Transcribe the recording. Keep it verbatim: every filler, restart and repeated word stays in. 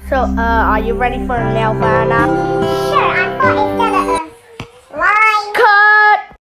So, uh, are you ready for Nelvana? Sure.